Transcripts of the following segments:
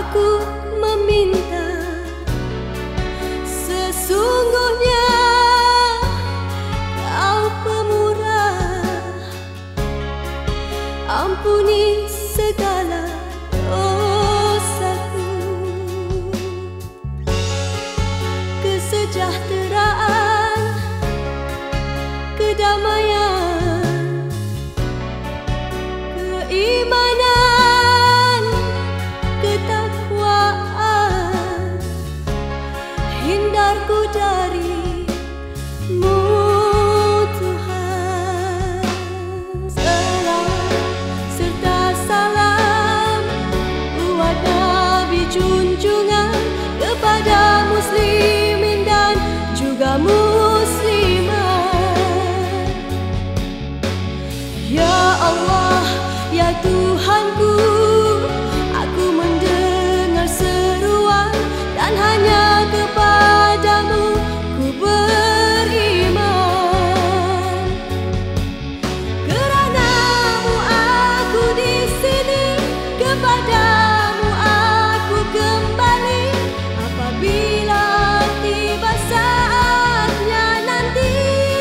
Aku meminta, sesungguhnya Kau pemurah, ampuni segala dosaku. Kesejahteraan, kedamaian, keimanan, ketakwaan, hindarku dari-Mu Tuhan. Selawat serta salam buat Nabi junjungan kepada muslimin dan juga muslimat. Ya Allah, ya Tuhanku, aku mendengar seruan dan hanya kepada-Mu ku beriman. Kerana-Mu aku di sini, kepada-Mu aku kembali apabila tiba saatnya nanti.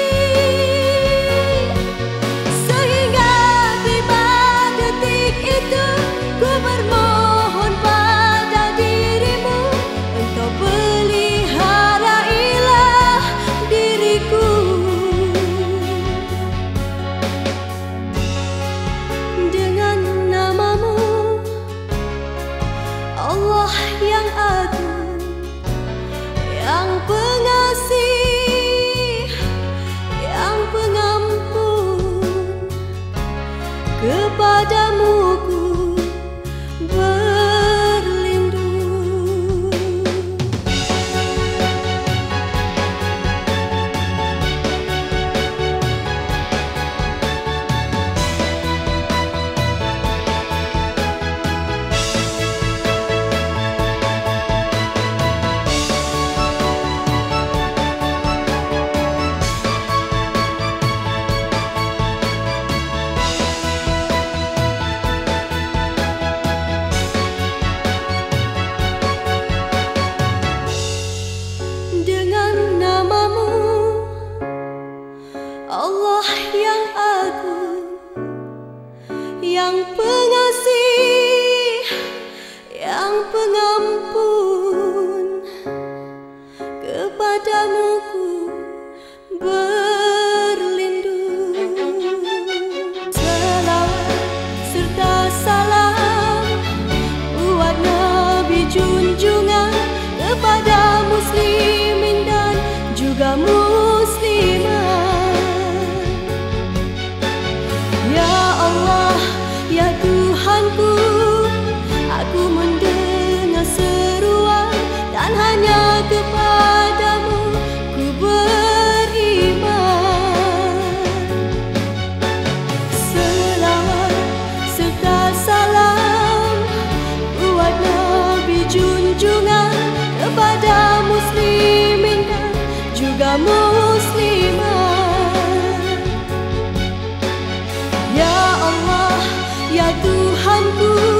Sehingga tiba detik itu, ku bermohon pada diri-Mu, Engkau peliharailah diriku. Dengan nama-Mu, Allah yang agung, yang pengasih, yang pengampun, kepada-Mu ku berlindung. Dengan nama-Mu, Allah yang agung, yang pengasih, yang pengampun, kepada-Mu ku berlindung. Selawat serta salam buat Nabi junjungan kepada muslimin dan juga muslimat. Ya Allah, ya Tuhanku, aku mendengar seruan dan hanya kepada-Mu ku beriman. Selawat serta salam buat Nabi junjungan kepada muslimin dan juga muslimat. Ya Allah, ya Tuhanku,